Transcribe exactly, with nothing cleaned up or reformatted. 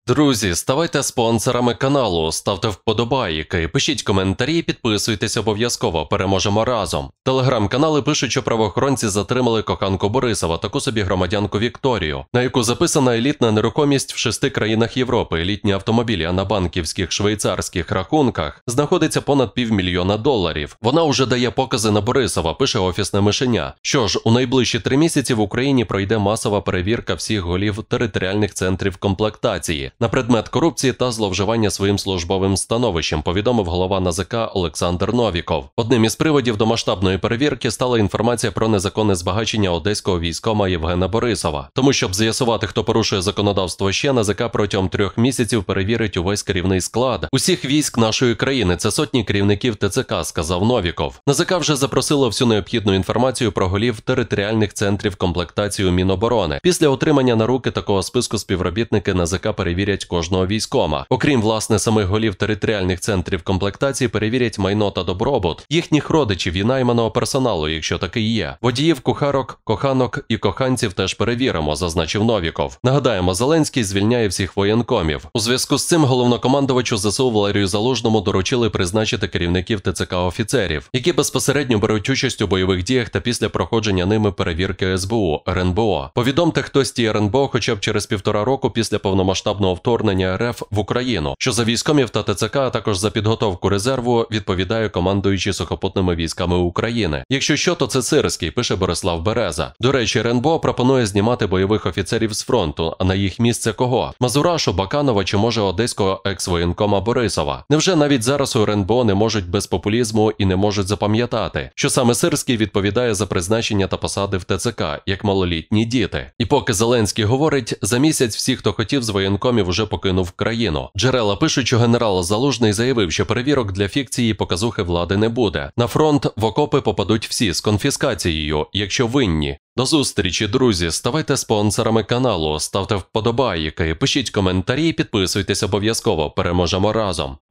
Друзі, ставайте спонсорами каналу, ставте вподобайки, пишіть коментарі, підписуйтесь обов'язково, переможемо разом. Телеграм-канали пишуть, що правоохоронці затримали коханку Борисова, таку собі громадянку Вікторію, на яку записана елітна нерухомість в шести країнах Європи. Елітні автомобілі, а на банківських швейцарських рахунках знаходиться понад півмільйона доларів. Вона уже дає покази на Борисова, пише офісне мишеня. Що ж, у найближчі три місяці в Україні пройде масова перевірка всіх голів територіальних центрів комплектації на предмет корупції та зловживання своїм службовим становищем, повідомив голова НАЗК Олександр Новіков. Одним із приводів до масштабної перевірки стала інформація про незаконне збагачення одеського військома Євгена Борисова. Тому, щоб з'ясувати, хто порушує законодавство ще, НАЗК протягом трьох місяців перевірить увесь керівний склад усіх військ нашої країни. Це сотні керівників ТЦК, сказав Новіков. НАЗК вже запросило всю необхідну інформацію про голів територіальних центрів комплектації у Міноборони. Після отримання на руки такого списку співробітники НАЗК перевірять кожного військома. Окрім, власне, самих голів територіальних центрів комплектації, перевірять майно та добробут їхніх родичів і найманого персоналу, якщо такий є. Водіїв, кухарок, коханок і коханців теж перевіримо, зазначив Новіков. Нагадаємо, Зеленський звільняє всіх воєнкомів. У зв'язку з цим головнокомандувачу ЗСУ Валерію Залужному доручили призначити керівників ТЦК-офіцерів, які безпосередньо беруть участь у бойових діях та після проходження ними перевірки ес бе у, ер ен бе о. Повідомте хтось ті ер ен бе о хоча б через півтора року після повномасштабного вторгнення ер еф в Україну, що за військомів та ТЦК, а також за підготовку резерву відповідає командуючий сухопутними військами України. Якщо що, то це Сирський, пише Борислав Береза. До речі, ер ен бе о пропонує знімати бойових офіцерів з фронту, а на їх місце кого? Мазурашу, Баканова чи може одеського екс-воєнкома Борисова? Невже навіть зараз у ер ен бе о не можуть без популізму і не можуть запам'ятати, що саме Сирський відповідає за призначення та посади в ТЦК, як малолітні діти? І поки Зеленський говорить, за місяць всі, хто хотів з воєнкомів, уже покинув країну. Джерела пишуть, що генерал Залужний заявив, що перевірок для фікції і показухи влади не буде. На фронт в окопи попадуть всі з конфіскацією, якщо винні. До зустрічі, друзі, ставайте спонсорами каналу, ставте вподобайки, пишіть коментарі, підписуйтесь обов'язково, переможемо разом.